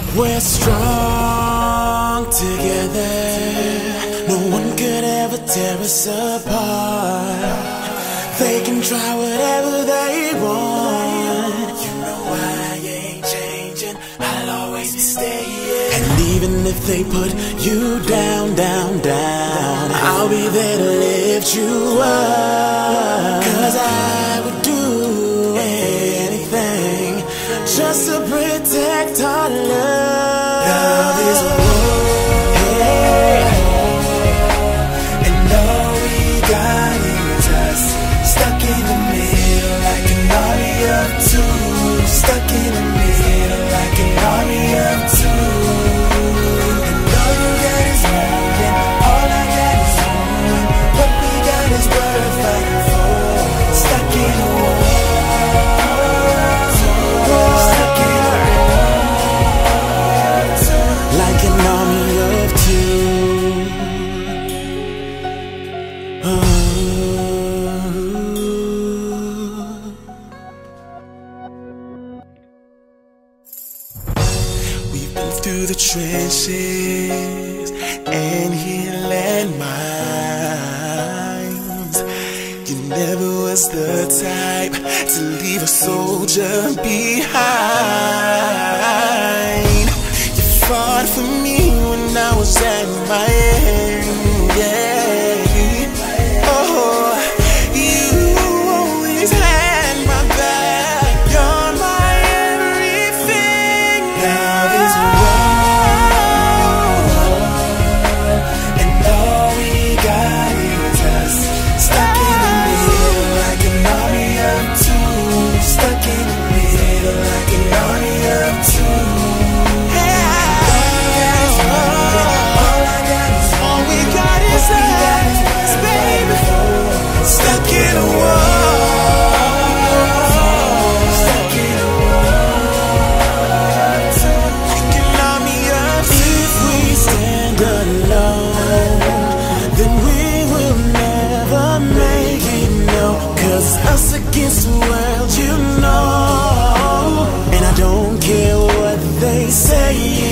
We're strong together. No one could ever tear us apart. They can try whatever they want. You know I ain't changing, I'll always be staying. And even if they put you down, down, down, I'll be there to lift you up. 'Cause I would do anything just to protect our love. Love is war, hey. And all we got is us, stuck in the middle like an army of two. Stuck in the middle like an army of two. And all you got is moving, all I got is moving. What we got is worth fighting for. Stuck in a war. Like an army of two. We've been through the trenches and hit landmines. You never was the type to leave a soldier behind. You fought for me when I was at my end, yeah. Oh, you always had my back. You're my everything. Love is war, and all we got is us. Stuck in the middle like an army of two. Stuck in the middle like an army of two. Stuck in a war, stuck in a war, like an army of two. If we stand alone, then we will never make it, no. 'Cause us against the world, you know. And I don't care what they say.